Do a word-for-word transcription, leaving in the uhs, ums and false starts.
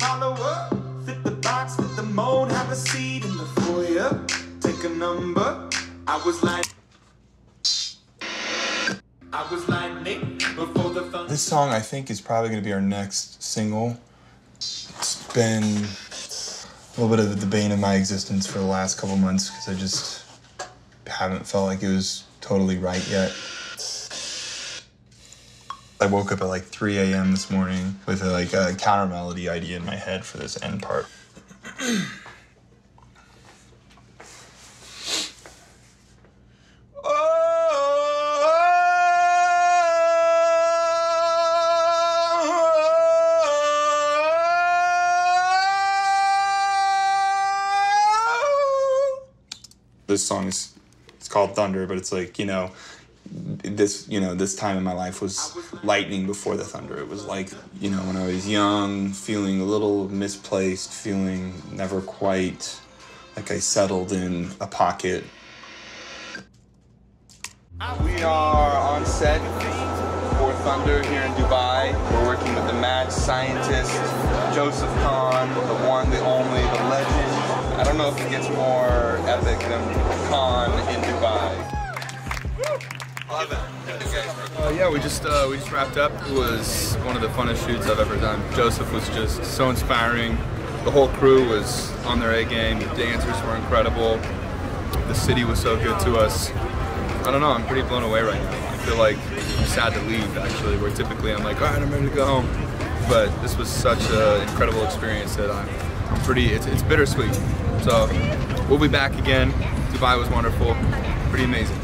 follower. Fit the box, fit the mold, have a seat in the foyer. Take a number. I was like, I was lightning before the thunder. This song, I think, is probably going to be our next single. It's been a little bit of the bane of my existence for the last couple months because I just haven't felt like it was totally right yet. I woke up at like three A M this morning with a, like a counter melody idea in my head for this end part. This song is, it's called Thunder, but it's like, you know, this, you know, this time in my life was lightning before the thunder. It was like, you know, when I was young, feeling a little misplaced, feeling never quite like I settled in a pocket. We are on set for Thunder here in Dubai. We're working with the mad scientist, Joseph Kahn, the one, the only, the legend. I don't know if it gets more epic than Kahn in Dubai. Love it. Uh, yeah, we just uh, we just wrapped up. It was one of the funnest shoots I've ever done. Joseph was just so inspiring. The whole crew was on their A game. The dancers were incredible. The city was so good to us. I don't know, I'm pretty blown away right now. I feel like I'm sad to leave, actually, where typically I'm like, all right, I'm ready to go home. But this was such an incredible experience that I'm, I'm pretty, it's, it's bittersweet. So we'll be back again. Dubai was wonderful, pretty amazing.